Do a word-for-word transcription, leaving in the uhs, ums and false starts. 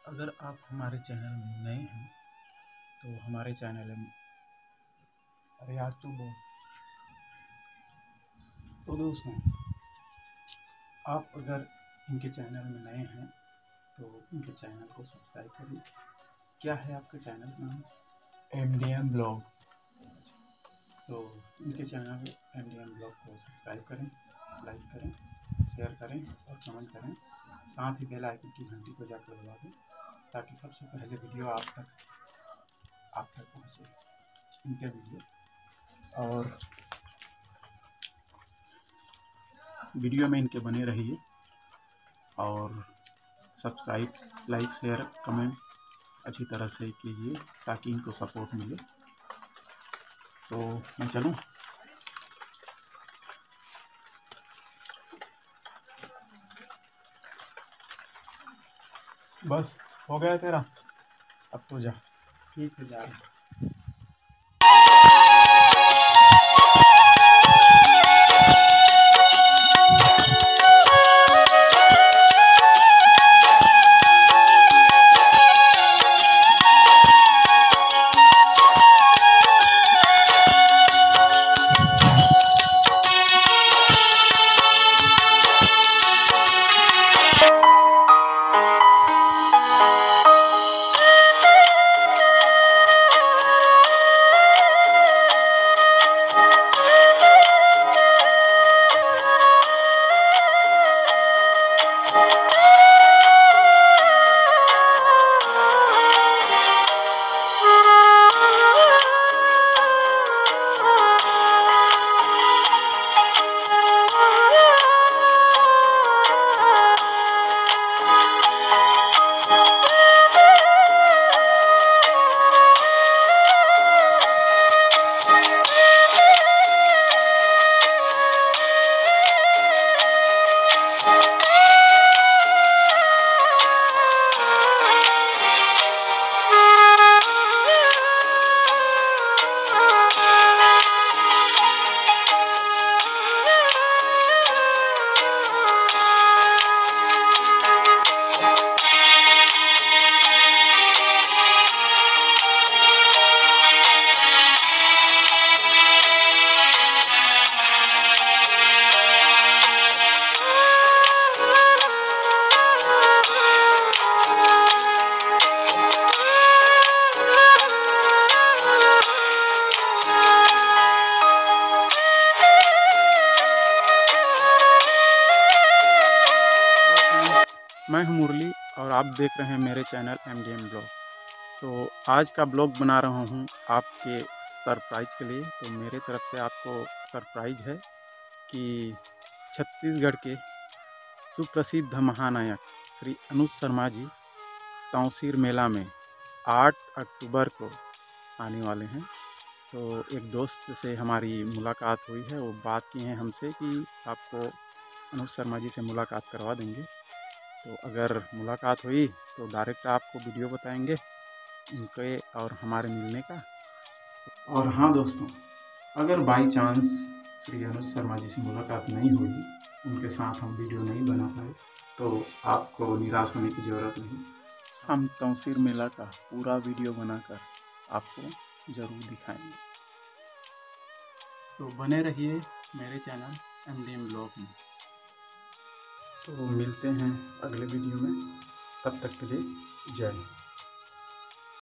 अगर आप हमारे चैनल में नए हैं तो हमारे चैनल में अरे यार तू बोल तो दोस्तों, आप अगर इनके चैनल में नए हैं तो इनके चैनल को सब्सक्राइब करिए। क्या है आपके चैनल का नाम? M D M blog. तो इनके channel M D M blog को सब्सक्राइब करें, लाइक करें, शेयर करें और कमेंट करें। साथ ही बेल आइकन की घंटी को जाकर दबा दें ताकि सबसे पहले वीडियो आप तक आप तक पहुँचे इनके वीडियो। और वीडियो में इनके बने रहिए और सब्सक्राइब, लाइक, शेयर, कमेंट अच्छी तरह से कीजिए ताकि इनको सपोर्ट मिले। तो मैं चलूँ? बस हो गया तेरा, अब तो जा। ठीक है, जा रहा। मैं हूं मुरली और आप देख रहे हैं मेरे channel M D M blog. तो आज का ब्लॉग बना रहा हूं आपके सरप्राइज के लिए। तो मेरे तरफ से आपको सरप्राइज है कि छत्तीसगढ़ के सुप्रसिद्ध महानायक श्री अनुज शर्मा जी तौसीर मेला में आठ अक्टूबर को आने वाले हैं। तो एक दोस्त से हमारी मुलाकात हुई है, वो बात की हैं हमसे कि आपको अनुज शर्मा जी से मुलाकात करवा देंगे। तो अगर मुलाकात हुई तो डायरेक्ट आपको वीडियो बताएंगे उनके और हमारे मिलने का। और हाँ दोस्तों, अगर बाई चांस श्री अनुज शर्मा जी से मुलाकात नहीं हुई, उनके साथ हम वीडियो नहीं बना पाए, तो आपको निराश होने की ज़रूरत नहीं। हम तौसीर मेला का पूरा वीडियो बनाकर आपको ज़रूर दिखाएंगे। तो बने रहिए मेरे channel M D M blog में। तो मिलते हैं अगले वीडियो में, तब तक के लिए जय हिंद।